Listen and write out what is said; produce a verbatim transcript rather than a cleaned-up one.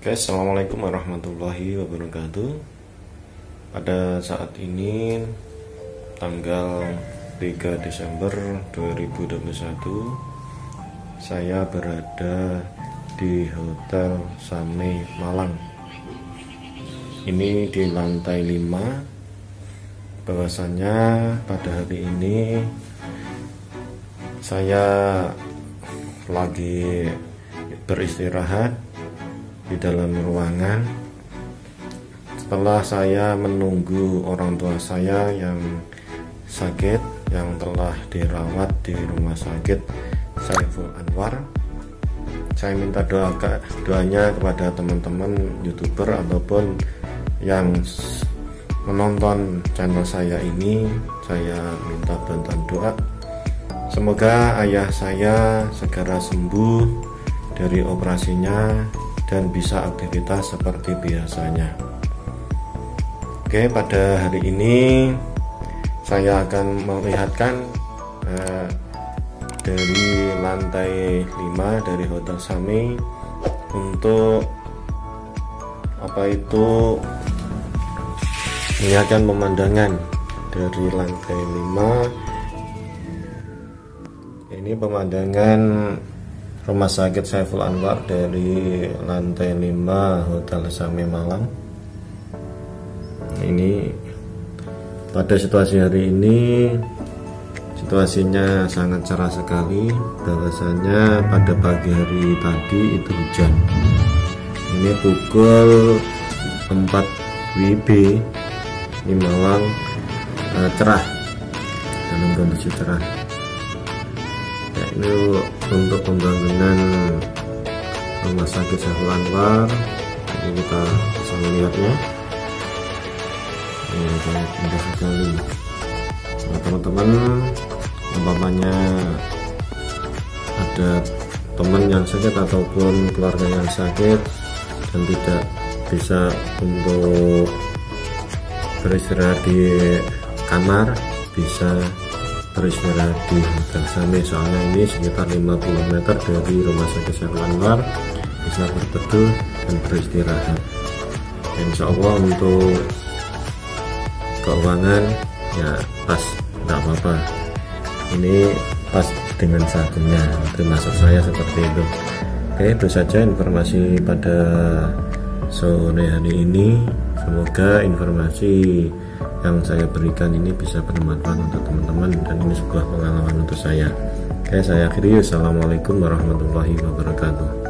Oke, assalamualaikum warahmatullahi wabarakatuh. Pada saat ini tanggal tiga Desember dua ribu dua puluh satu, saya berada di Hotel Same Malang. Ini di lantai lima. Bahwasanya pada hari ini saya lagi beristirahat di dalam ruangan setelah saya menunggu orang tua saya yang sakit, yang telah dirawat di rumah sakit Saiful Anwar. Saya minta doa doanya kepada teman-teman YouTuber ataupun yang menonton channel saya ini. Saya minta bantuan doa, semoga ayah saya segera sembuh dari operasinya dan bisa aktivitas seperti biasanya. Oke, pada hari ini saya akan melihatkan eh, dari lantai lima dari Hotel Same untuk apa itu melihatkan pemandangan dari lantai lima. Ini pemandangan Rumah Sakit Saiful Anwar dari lantai lima Hotel Same Malang. Ini pada situasi hari ini, situasinya sangat cerah sekali. Bahwasanya pada pagi hari tadi itu hujan. Ini pukul empat W B di Malang, eh, cerah, dalam kondisi cerah. Ya, ini untuk pembangunan Rumah Sakit Saiful Anwar. Ini kita bisa melihatnya. Ini sangat indah sekali. Nah, teman-teman, umpamanya ada teman yang sakit ataupun keluarga yang sakit dan tidak bisa untuk beristirahat di kamar, bisa beristirahat di Hotel Same. Soalnya ini sekitar lima puluh meter dari Rumah Sakit Saiful Anwar, bisa berteduh dan beristirahat. Insya Allah untuk keuangan ya pas, tidak apa-apa. Ini pas dengan sagunya, termasuk saya seperti itu. Oke, itu saja informasi pada sore hari ini. Semoga informasi yang saya berikan ini bisa bermanfaat untuk teman-teman dan ini sebuah pengalaman untuk saya. Oke, saya akhiri. Assalamualaikum warahmatullahi wabarakatuh.